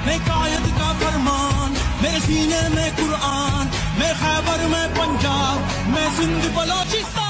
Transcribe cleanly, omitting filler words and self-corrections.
मैं कायद का फरमान, मेरे सीने में कुरान, मैं खैबर में पंजाब, मैं सिंध बलोचिस्तान।